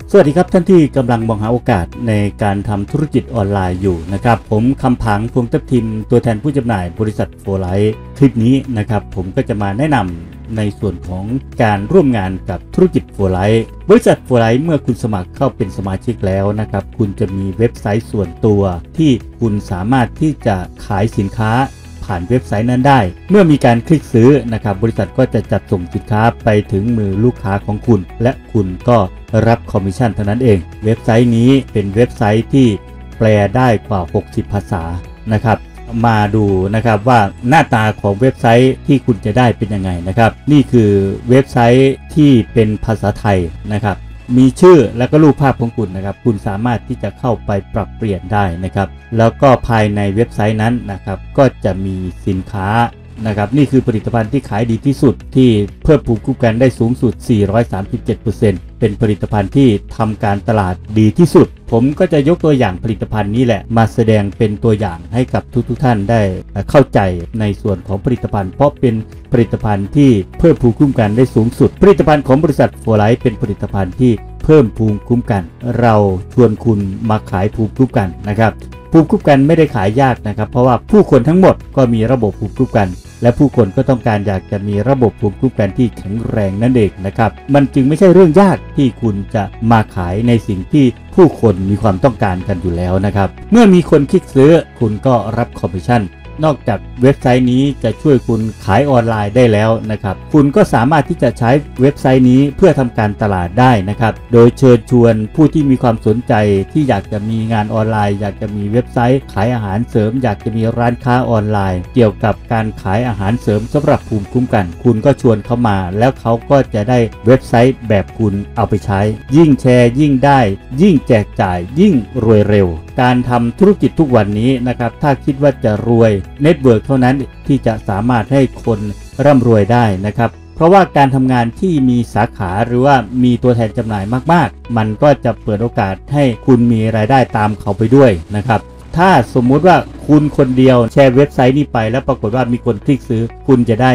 สวัสดีครับท่านที่กำลังมองหาโอกาสในการทำธุรกิจออนไลน์อยู่นะครับผมคำผังพวงทับทิมตัวแทนผู้จำหน่ายบริษัทโฟไลท์คลิปนี้นะครับผมก็จะมาแนะนำในส่วนของการร่วมงานกับธุรกิจโฟไลท์บริษัทโฟไลท์เมื่อคุณสมัครเข้าเป็นสมาชิกแล้วนะครับคุณจะมีเว็บไซต์ส่วนตัวที่คุณสามารถที่จะขายสินค้าผ่านเว็บไซต์นั้นได้เมื่อมีการคลิกซื้อนะครับบริษัทก็จะจัดส่งสินค้าไปถึงมือลูกค้าของคุณและคุณก็รับคอมมิชชั่นเท่านั้นเองเว็บไซต์นี้เป็นเว็บไซต์ที่แปลได้กว่า60ภาษานะครับมาดูนะครับว่าหน้าตาของเว็บไซต์ที่คุณจะได้เป็นยังไงนะครับนี่คือเว็บไซต์ที่เป็นภาษาไทยนะครับมีชื่อและก็รูปภาพของคุณนะครับคุณสามารถที่จะเข้าไปปรับเปลี่ยนได้นะครับแล้วก็ภายในเว็บไซต์นั้นนะครับก็จะมีสินค้านะครับนี่คือผลิตภัณฑ์ที่ขายดีที่สุดที่เพิ่มภูมิคุ้มกันได้สูงสุด 437% เป็นผลิตภัณฑ์ที่ทำการตลาดดีที่สุดผมก็จะยกตัวอย่างผลิตภัณฑ์นี้แหละมาแสดงเป็นตัวอย่างให้กับทุกท่านได้เข้าใจในส่วนของผลิตภัณฑ์เพราะเป็นผลิตภัณฑ์ที่เพิ่มภูมิคุ้มกันได้สูงสุดผลิตภัณฑ์ของบริษัทโฟไลท์เป็นผลิตภัณฑ์ที่เพิ่มภูมิคุ้มกันเราชวนคุณมาขายภูมิคุ้มกันนะครับภูมิคุ้มกันไม่ได้ขายยากนะครับเพราะว่าผู้คนทั้งหมดก็มีระบบภูมิคุ้มกันและผู้คนก็ต้องการอยากจะมีระบบภูมิคุ้มกันที่แข็งแรงนั่นเองนะครับมันจึงไม่ใช่เรื่องยากที่คุณจะมาขายในสิ่งที่ผู้คนมีความต้องการกันอยู่แล้วนะครับเมื่อมีคนคลิกซื้อคุณก็รับคอมมิชชั่นนอกจากเว็บไซต์นี้จะช่วยคุณขายออนไลน์ได้แล้วนะครับคุณก็สามารถที่จะใช้เว็บไซต์นี้เพื่อทำการตลาดได้นะครับโดยเชิญชวนผู้ที่มีความสนใจที่อยากจะมีงานออนไลน์อยากจะมีเว็บไซต์ขายอาหารเสริมอยากจะมีร้านค้าออนไลน์เกี่ยวกับการขายอาหารเสริมสำหรับภูมิคุ้มกันคุณก็ชวนเขามาแล้วเขาก็จะได้เว็บไซต์แบบคุณเอาไปใช้ยิ่งแชร์ยิ่งได้ยิ่งแจกจ่ายยิ่งรวยเร็วการทำธุรกิจทุกวันนี้นะครับถ้าคิดว่าจะรวยเน็ตเวิร์กเท่านั้นที่จะสามารถให้คนร่ำรวยได้นะครับเพราะว่าการทำงานที่มีสาขาหรือว่ามีตัวแทนจำหน่ายมากๆมันก็จะเปิดโอกาสให้คุณมีรายได้ตามเขาไปด้วยนะครับถ้าสมมุติว่าคุณคนเดียวแชร์เว็บไซต์นี้ไปแล้วปรากฏว่ามีคนคลิกซื้อคุณจะได้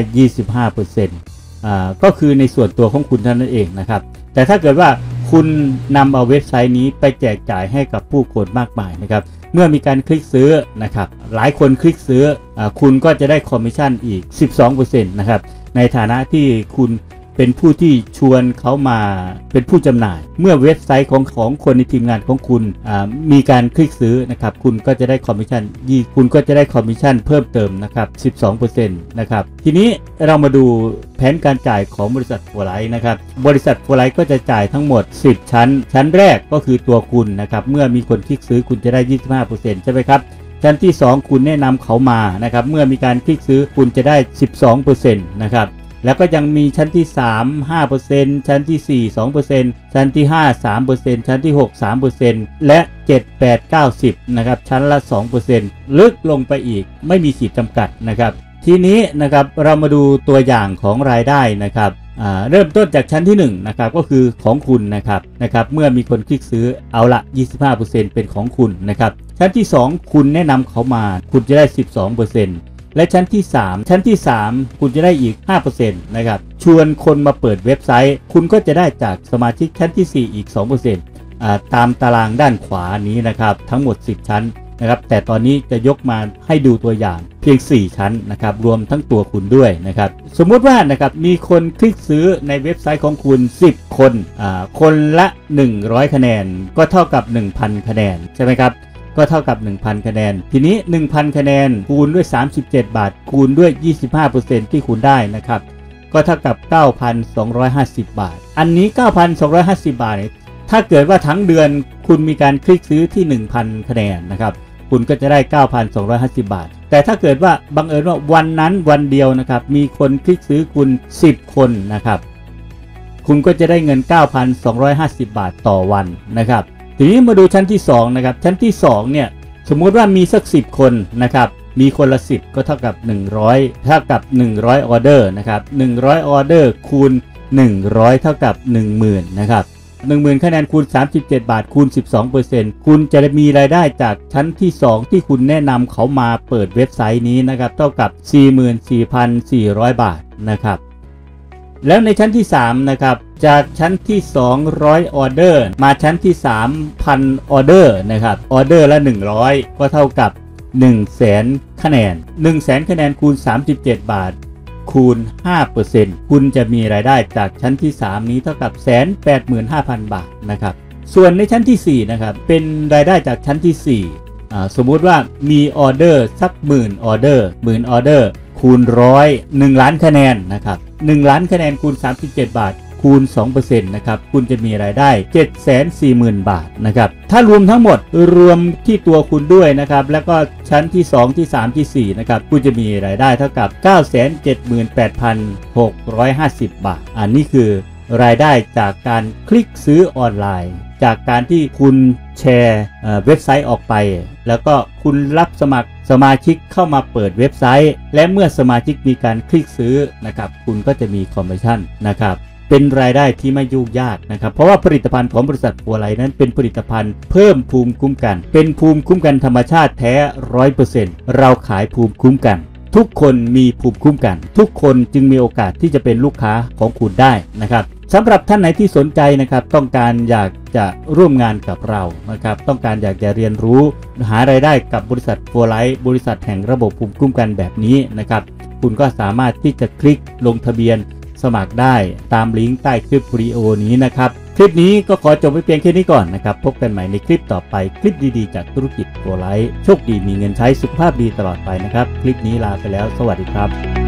25% ก็คือในส่วนตัวของคุณเท่านั้นเองนะครับแต่ถ้าเกิดว่าคุณนำเอาเว็บไซต์นี้ไปแจกจ่ายให้กับผู้คนมากมายนะครับเมื่อมีการคลิกซื้อนะครับหลายคนคลิกซื้อคุณก็จะได้คอมมิชชั่นอีก 12% นะครับในฐานะที่คุณเป็นผู้ที่ชวนเขามาเป็นผู้จำหน่ายเมื่อเว็บไซต์ของคนในทีมงานของคุณมีการคลิกซื้อนะครับคุณก็จะได้คอมมิชชั่นคุณก็จะได้คอมมิชชั่นเพิ่มเติมนะครับ 12% นะครับทีนี้เรามาดูแผนการจ่ายของบริษัทโฟไลท์นะครับบริษัทโฟไลท์ก็จะจ่ายทั้งหมด10ชั้นแรกก็คือตัวคุณนะครับเมื่อมีคนคลิกซื้อคุณจะได้ 25% ใช่ไหมครับชั้นที่2คุณแนะนำเขามานะครับเมื่อมีการคลิกซื้อคุณจะได้ 12% นะครับแล้วก็ยังมีชั้นที่3 5% ชั้นที่4 2% ชั้นที่5 3% ชั้นที่6 3% และ7 8 9 10นะครับชั้นละ 2% ลึกลงไปอีกไม่มีขีดจำกัดนะครับทีนี้นะครับเรามาดูตัวอย่างของรายได้นะครับเริ่มต้นจากชั้นที่1นะครับก็คือของคุณนะครับเมื่อมีคนคลิกซื้อเอาละ 25% เป็นของคุณนะครับชั้นที่2คุณแนะนำเขามาคุณจะได้ 12%และชั้นที่3คุณจะได้อีก 5% นะครับชวนคนมาเปิดเว็บไซต์คุณก็จะได้จากสมาชิกชั้นที่4อีก 2% ตามตารางด้านขวานี้นะครับทั้งหมด10ชั้นนะครับแต่ตอนนี้จะยกมาให้ดูตัวอย่างเพียง4ชั้นนะครับรวมทั้งตัวคุณด้วยนะครับสมมุติว่านะครับมีคนคลิกซื้อในเว็บไซต์ของคุณ10คนคนละ100คะแนนก็เท่ากับ 1,000 คะแนนใช่ไหมครับก็เท่ากับ 1,000 คะแนนทีนี้ 1,000 คะแนนคูณด้วย37 บาทคูณด้วย 25% ที่คุณได้นะครับก็เท่ากับ 9,250 บาทอันนี้ 9,250 บาทถ้าเกิดว่าทั้งเดือนคุณมีการคลิกซื้อที่ 1,000 คะแนนนะครับคุณก็จะได้ 9,250 บาทแต่ถ้าเกิดว่าบังเอิญว่าวันนั้นวันเดียวนะครับมีคนคลิกซื้อคุณ10คนนะครับคุณก็จะได้เงิน 9,250 บาทต่อวันนะครับทีนี้มาดูชั้นที่2นะครับชั้นที่2เนี่ยสมมุติว่ามีสัก10คนนะครับมีคนละ10ก็เท่ากับ100เท่ากับ100ออเดอร์นะครับ100ออเดอร์คูณ100เท่ากับ 10,000 นะครับ 10,000 คะแนนคูณ37 บาทคูณ 12% คุณจะมีรายได้จากชั้นที่2ที่คุณแนะนำเขามาเปิดเว็บไซต์นี้นะครับเท่ากับ 44,400 บาทนะครับแล้วในชั้นที่3นะครับจากชั้นที่200ออเดอร์มาชั้นที่3,000ออเดอร์นะครับออเดอร์ละ100ก็เท่ากับ100,000คะแนน100,000คะแนนคูณ37 บาทคูณ 5% คุณจะมีรายได้จากชั้นที่3นี้เท่ากับ 185,000 บาทนะครับส่วนในชั้นที่4นะครับเป็นรายได้จากชั้นที่4สมมุติว่ามีออเดอร์สัก10,000ออเดอร์10,000ออเดอร์คูณ100 1ล้านคะแนนนะครับ1ล้านคะแนนคูณ37 บาทคูณ 2% นะครับคุณจะมีรายได้ 740,000 บาทนะครับถ้ารวมทั้งหมดรวมที่ตัวคุณด้วยนะครับแล้วก็ชั้นที่2ที่3ที่4นะครับคุณจะมีรายได้เท่ากับ 978,650 บาทอันนี้คือรายได้จากการคลิกซื้อออนไลน์จากการที่คุณแชร์เว็บไซต์ออกไปแล้วก็คุณรับสมัครสมาชิกเข้ามาเปิดเว็บไซต์และเมื่อสมาชิกมีการคลิกซื้อนะครับคุณก็จะมีคอมมิชชั่นนะครับเป็นรายได้ที่ไม่ยุ่งยากนะครับเพราะว่าผลิตภัณฑ์ของบริษัทฟัวไลท์นั้นเป็นผลิตภัณฑ์เพิ่มภูมิคุ้มกันเป็นภูมิคุ้มกันธรรมชาติแท้ 100% เราขายภูมิคุ้มกันทุกคนมีภูมิคุ้มกันทุกคนจึงมีโอกาสที่จะเป็นลูกค้าของคุณได้นะครับสำหรับท่านไหนที่สนใจนะครับต้องการอยากจะร่วมงานกับเรานะครับต้องการอยากจะเรียนรู้หารายได้กับบริษัทฟัวไลท์บริษัทแห่งระบบภูมิคุ้มกันแบบนี้นะครับคุณก็สามารถที่จะคลิกลงทะเบียนสมัครได้ตามลิงก์ใต้คลิปวิดีโอนี้นะครับคลิปนี้ก็ขอจบไว้เพียงแค่นี้ก่อนนะครับพบกันใหม่ในคลิปต่อไปคลิปดีๆจากธุรกิจฟัวไลท์โชคดีมีเงินใช้สุขภาพดีตลอดไปนะครับคลิปนี้ลาไปแล้วสวัสดีครับ